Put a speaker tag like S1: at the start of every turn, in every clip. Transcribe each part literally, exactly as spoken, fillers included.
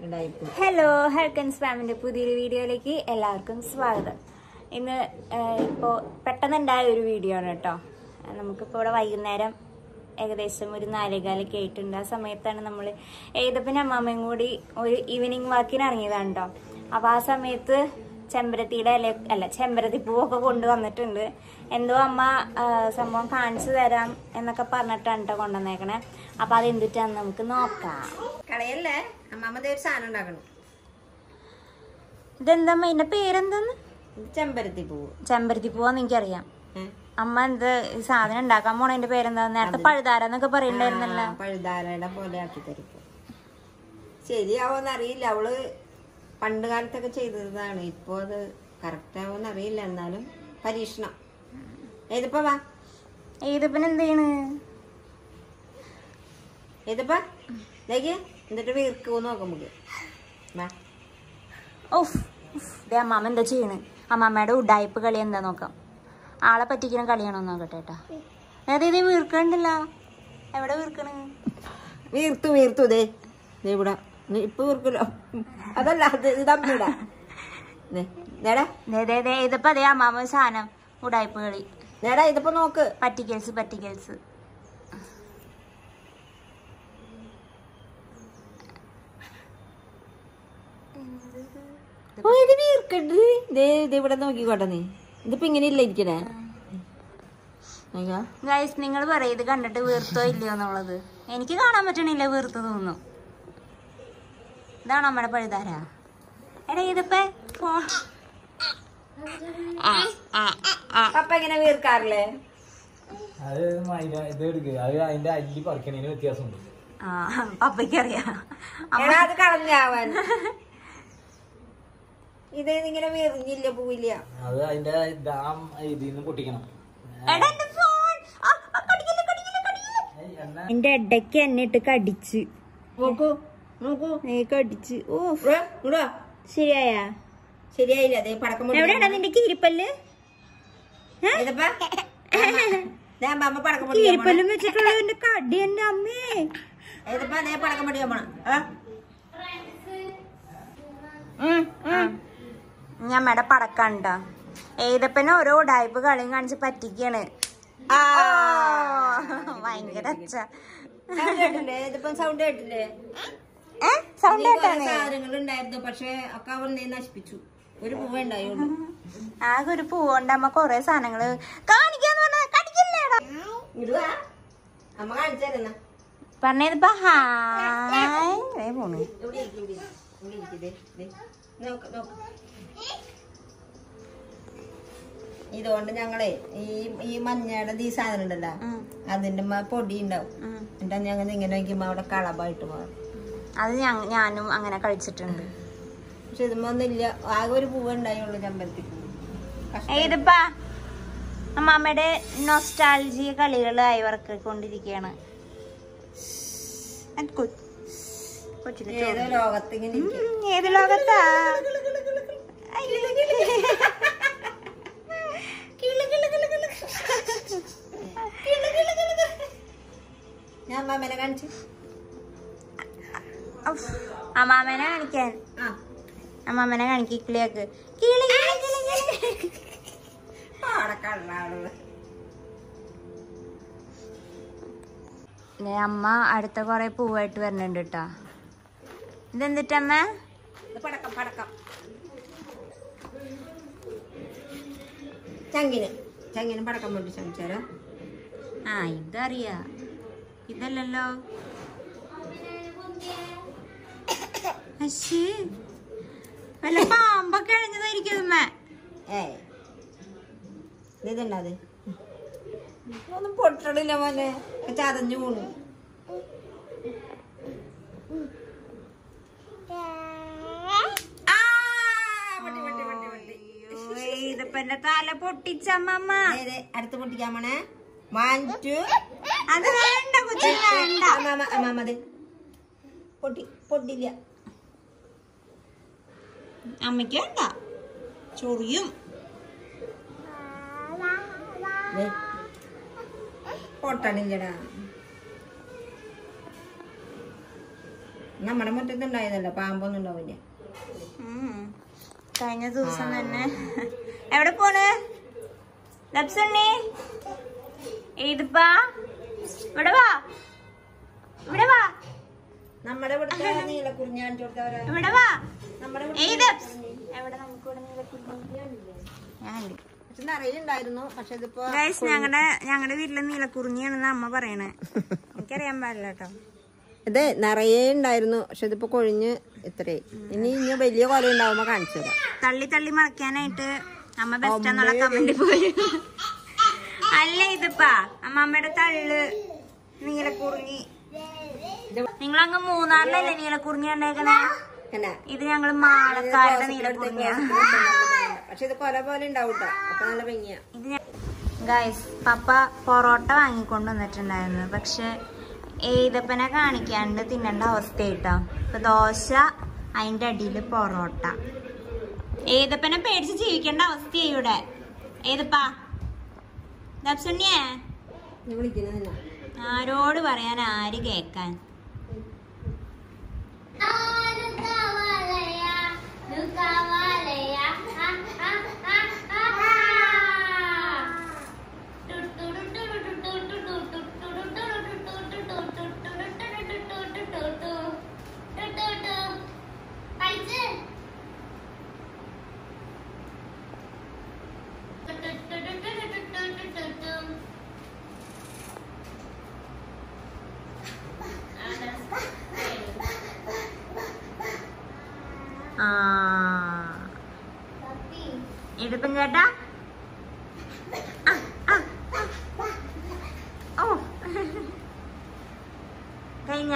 S1: Hello, ഹെൽക്കൻസ് ഫാമിന്റെ പുതിയൊരു വീഡിയോയിലേക്ക് എല്ലാവർക്കും സ്വാഗതം. ഇന്ന് ഇപ്പോൾ പെട്ടെന്നുണ്ടായ ഒരു വീഡിയോ ആണ് കേട്ടോ. നമുക്കിപ്പോൾ ഇവിടെ വൈകുന്നേരം ഏകദേശം ഒരു നാലേകാലൊക്കെ ആയിട്ടുണ്ട്. ആ സമയത്താണ് നമ്മൾ ഏതപ്പൻ അമ്മാമ്മയും കൂടി ഒരു ഈവനിങ് വാക്കിന് ഇറങ്ങിയതാണ് കേട്ടോ. അപ്പോൾ ആ സമയത്ത് ചെമ്പരത്തിയുടെ ഇല അല്ല ചെമ്പരത്തി പൂവൊക്കെ കൊണ്ടുവന്നിട്ടുണ്ട്. എന്തോ അമ്മ സംഭവം കാണിച്ചു തരാം എന്നൊക്കെ പറഞ്ഞിട്ടാണ് കേട്ടോ കൊണ്ടുവന്നേക്കണേ. അപ്പൊ അത് എന്തിട്ടാന്ന് നമുക്ക് നോക്കാം.
S2: കളയല്ലേ, അമ്മാമ്മ ഒരു സാധനം ഉണ്ടാക്കണം.
S1: ഇതെന്താ ഇതിന്റെ പേരെന്താന്ന്?
S2: ചെമ്പരത്തി പൂവ്.
S1: ചെമ്പരത്തി പൂവാന്ന് എനിക്കറിയാം. അമ്മ എന്ത് സാധനം ഉണ്ടാക്കാൻ പോണതിന്റെ പേരെന്താ? നേരത്തെ പഴുതാരെന്നൊക്കെ പറയണ്ടായിരുന്നല്ലോ.
S2: പഴുതാരയുടെ പോലെ ആക്കി തരും. ശരിയാവോന്ന് അറിയില്ല. അവള് പണ്ട് കാലത്തൊക്കെ ചെയ്തതാണ്. ഇപ്പൊ അത് കറക്റ്റ് ആവോന്ന് അറിയില്ല. എന്നാലും പരീക്ഷണം. ഏതിപ്പോ വാ
S1: ഏതിപ്പൻ എന്ത് ചെയ്യണ്?
S2: ഏതിപ്പാ ലേക്ക് എന്നിട്ട് വീർക്കൂ നോക്കാം.
S1: ഓഫ്, അമ്മാമ്മ എന്താ ചെയ്യണ്? അമ്മാമ്മയുടെ ഉഡായിപ്പ് കളി എന്താ നോക്കാം. ആളെ പറ്റിക്കുന്ന കളിയാണോ നോക്കട്ടെ കേട്ടാ. ഏതേത് വീർക്കണ്ടല്ല, എവിടെ വീർക്കണ്?
S2: വീർത്തു വീർത്തു ദേ ഇവിടെ ഇപ്പൊ വീർക്കല്ലോ. അതല്ല ഇതമ്മൂടാ.
S1: ഇതിപ്പോ അതേ അമ്മാമ്മ സാധനം ഉഡായിപ്പ് കളി.
S2: നേടാ ഇതിപ്പോ നോക്ക്.
S1: പറ്റിക്കൽസ് പറ്റിക്കൽസ്
S2: ഇവിടെ നോക്കിക്കോട്ടെ. നീ ഇതിപ്പോ ഇങ്ങനെ ഇല്ല ഇരിക്കണേ.
S1: ഗൈസ്, നിങ്ങൾ പറയും ഇത് കണ്ടിട്ട് വീർത്തോ ഇല്ലയോ എന്നുള്ളത്. എനിക്ക് കാണാൻ പറ്റണില്ല, വീർത്ത് തോന്നുന്നു. ഇതാണ് നമ്മുടെ പഴുതാര. എടാ ഇതിപ്പോ
S2: അപ്പ എങ്ങനെ വീർക്കാറില്ലേ?
S1: പപ്പയ്ക്കറിയാം.
S2: അത് കളഞ്ഞാവാൻ. ഇത് ഇങ്ങനെ വീർന്നില്ല, പോവില്ല.
S3: അത് അതിന്റെ ഇതിന്ന് പൊട്ടിക്കണം.
S1: എന്റെ ഇടയ്ക്ക് എന്നെ ഇട്ട് കടിച്ച്
S2: നോക്കൂ നോക്കൂ
S1: നീ കടിച്ച്. ഓ
S2: ശരിയായ ശരിയായില്ല. അതേ പടക്കം.
S1: എവിടെയാ നിന്റെ കീരിപ്പല്ല്? കീരിപ്പല്ലും വെച്ചിട്ടുള്ള എന്റെ കടി എന്റെ അമ്മേ.
S2: ഏതപ്പാ അതേ പടക്കം പൊടിയാ പോണ.
S1: ഞമ്മടെ പടക്കണ്ട. ഏതപ്പനെ ഓരോ ഉഡായിപ്പ് കളിയും കാണിച്ച് പറ്റിക്കാണ്. ഭയങ്കര
S2: സൗണ്ട് കേട്ടില്ലേ?
S1: സൗണ്ട് കേട്ടാണ്.
S2: സാധനങ്ങൾ ഉണ്ടായിരുന്നു, പക്ഷെ ഒക്കെ അവൾ നശിപ്പിച്ചു. ഒരു പൂവേ ഉണ്ടായുള്ളൂ.
S1: ആകെ ഒരു പൂവുണ്ട്. അമ്മ കൊറേ സാധനങ്ങള് കാണിക്കാന്ന് പറഞ്ഞ കടിക്കില്ലേടാ.
S2: അമ്മ കാണിച്ചു തരുന്ന
S1: പറഞ്ഞതിപ്പോ ഹായ് പോണു.
S2: ഇതുകൊണ്ട് ഞങ്ങളെ ഈ ഈ മഞ്ഞയുടെ ഈ സാധനം ഉണ്ടല്ലോ, അതിന്റെ പൊടി ഉണ്ടാവും. എന്നിട്ടാ ഞങ്ങൾ ഇങ്ങനെ വയ്ക്കുമ്പോ അവിടെ കളവായിട്ട് മാറും.
S1: അത് ഞാനും അങ്ങനെ കഴിച്ചിട്ടുണ്ട്.
S2: പക്ഷെ ഇതുമ്പോ ഒന്നുമില്ല. ആകെ ഒരു പൂവേ ഉണ്ടായുള്ളൂ, ചെമ്പരത്തി പൂവ്.
S1: ഏതിപ്പാ അമ്മമ്മയുടെ നൊസ്റ്റാൾജിയ കളികളായി വർക്കൊണ്ടിരിക്കുകയാണ്.
S2: ഏതോ ലോകത്തിങ്ങനെ.
S1: ഏത് ലോകത്താ?
S2: ഞാൻ അമ്മാമനെ കാണിച്ചു.
S1: അമ്മാമനെ കാണിക്കാൻ അമ്മാമനെ കാണിക്ക്. കിളിയാക്ക് കിളി അമ്മ അടുത്ത കൊറേ പൂവായിട്ട് വരണുണ്ട് കേട്ടാ. ഇതെന്തിട്ടമ്മ?
S2: പടക്കം പടക്കം ചങ്ങിന് ചങ്ങിന് പടക്കം പൊട്ടി ശ്രമിച്ചാലോ.
S1: ആ ഇതറിയാ. ഇതല്ലല്ലോ. വല്ല പാമ്പൊക്കെ കഴിഞ്ഞതായിരിക്കും.
S2: ഏ ഇതുണ്ടാതെ ഒന്നും പൊട്ടണില്ല മോനെ. ചതഞ്ഞു പോണു.
S1: ഇതിപ്പന്റെ തല പൊട്ടിച്ചമ്മ.
S2: അടുത്ത് പൊട്ടിക്കാൻ പോണേ. വാങ്ങിച്ചു.
S1: അത് വേണ്ട കൊച്ചു, വേണ്ട.
S2: അമ്മാമത് പൊട്ടി പൊട്ടില്ല.
S1: അമ്മയ്ക്ക് വേണ്ട, ചൊറിയും.
S2: പൊട്ടണില്ലടാ. നമ്മുടെ മുറ്റത്ത് ഉണ്ടായതല്ല, പാമ്പൊന്നും ഉണ്ടാവില്ല.
S1: കഴിഞ്ഞ ദിവസം തന്നെ എവിടെ പോണ് ദപ്സണ്ണി? ഏതിപ്പാ? ഇവിടെ വാ, ഇവിടെ വാ,
S2: നമ്മുടെ ഇവിടുത്തെ നീലക്കുറിഞ്ഞി കാണിച്ചു കൊടുത്തവരാ.
S1: ഇവിടെ വാ.
S2: നമ്മുടെ
S1: എവിടെ നമുക്ക് ഇവിടെ നീലക്കുറിഞ്ഞി
S2: നിറയിലുണ്ടായിരുന്നു. പക്ഷെ ഇതിപ്പോ
S1: ഞങ്ങളുടെ ഞങ്ങളുടെ വീട്ടിലെ നീലക്കുറിഞ്ഞിയാണെന്ന് അമ്മ പറയണേ. എനിക്കറിയാൻ പാടില്ല കേട്ടോ.
S2: ഇത് നിറയെ ഉണ്ടായിരുന്നു. പക്ഷെ ഇതിപ്പോ കൊഴിഞ്ഞ് ഇത്രേ. ഇനി ഇനി വലിയ കൊല ഉണ്ടാവുമ്പോ കാണിച്ചു തരാം.
S1: തള്ളി തള്ളി മറക്കാനായിട്ട് അമ്മ ബെസ്റ്റാന്നുള്ള കമന്റ് പോയി. അല്ല ഇതിപ്പാ അമ്മമ്മയുടെ തള്ള് നീലക്കുറിഞ്ഞി. നിങ്ങളങ്ങ് മൂന്നാറിലല്ലേ നീലക്കുറിഞ്ഞി ഉണ്ടാക്കണേ? ഇത് ഞങ്ങള് മാളക്കാരുടെ നീലക്കുറിഞ്ഞിയാ.
S2: പക്ഷെ ഇത് കൊല പോലെ ഉണ്ടാവൂട്ടോ. അപ്പൊ നല്ല ഭംഗിയാ.
S1: ഇത് ഗൈസ് പപ്പ പൊറോട്ട വാങ്ങിക്കൊണ്ട് വന്നിട്ടുണ്ടായിരുന്നു. പക്ഷെ ഏതപ്പനെ കാണിക്കാണ്ട് തിന്നേണ്ട അവസ്ഥയായിട്ടോ. ഇപ്പൊ ദോശ, അതിന്റെ അടിയില് പൊറോട്ട. ഏതപ്പനെ പേടിച്ച് ജീവിക്കേണ്ട അവസ്ഥയായി ഇവിടെ. ഏതപ്പാ ദപ്സുണ്ണിയേ, ആരോട് പറയാൻ, ആര് കേക്കാൻ? ആ ഇതിപ്പം ചേട്ടാ ഓ കഴിഞ്ഞ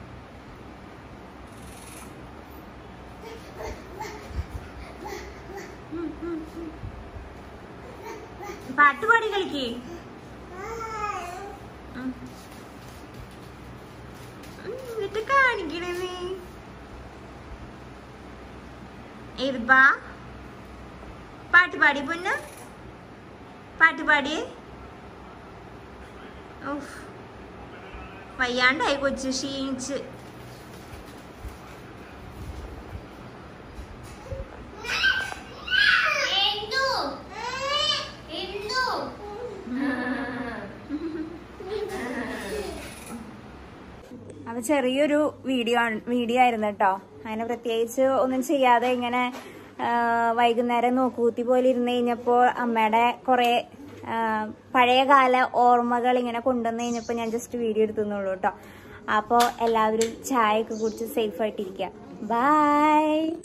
S1: പാട്ടുപാടി കളിക്ക്. എന്നിട്ട് കാണിക്കണേ നീ. ഏതിപ്പാ പാട്ടുപാടി പൊന്ന്, പാട്ടുപാടി. വയ്യാണ്ടായി കൊച്ചു, ക്ഷീണിച്ച്. അപ്പൊ ചെറിയൊരു വീഡിയോ വീഡിയോ ആയിരുന്നു കേട്ടോ. അങ്ങനെ പ്രത്യേകിച്ച് ഒന്നും ചെയ്യാതെ ഇങ്ങനെ വൈകുന്നേരം നോക്കുകൂത്തി പോലെ ഇരുന്ന് കഴിഞ്ഞപ്പോൾ അമ്മയുടെ കുറെ പഴയകാല ഓർമ്മകൾ ഇങ്ങനെ കൊണ്ടുവന്ന് കഴിഞ്ഞപ്പോൾ ഞാൻ ജസ്റ്റ് വീഡിയോ എടുത്തുന്നുള്ളൂ കേട്ടോ. അപ്പോൾ എല്ലാവരും ചായ ഒക്കെ കുടിച്ച് സേഫ് ആയിട്ടിരിക്കുക. ബൈ.